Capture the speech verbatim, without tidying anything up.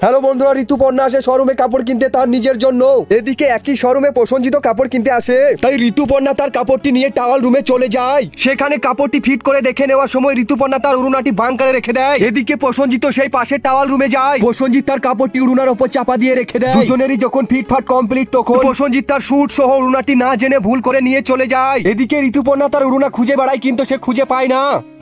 Hello বন্ধুরা, ঋতুপর্ণা আসে শোরুমে কাপড় কিনতে তার নিজের জন্য। এদিকে একই শোরুমে প্রসঞ্জিত কাপড় কিনতে আসে। তাই ঋতুপর্ণা তার কাপড়টি নিয়ে টাওয়াল রুমে চলে যায়। সেখানে কাপড়টি ফিট করে দেখে নেওয়ার সময় ঋতুপর্ণা তার উড়নাটি বাঙ্কারে রেখে দেয়। এদিকে প্রসঞ্জিত সেই পাশের টাওয়াল রুমে যায়। প্রসঞ্জিত তার কাপড়টি উড়নার ওপর চাপা দিয়ে রেখে দেয়। দুজনেরই যখন ফিটফাট কমপ্লিট তখন প্রসঞ্জিত তার স্যুট সহ উড়নাটি না জেনে ভুল করে নিয়ে চলে যায়। এদিকে ঋতুপর্ণা তার উড়না খুঁজে বেড়ায় কিন্তু সে খুঁজে পায় না।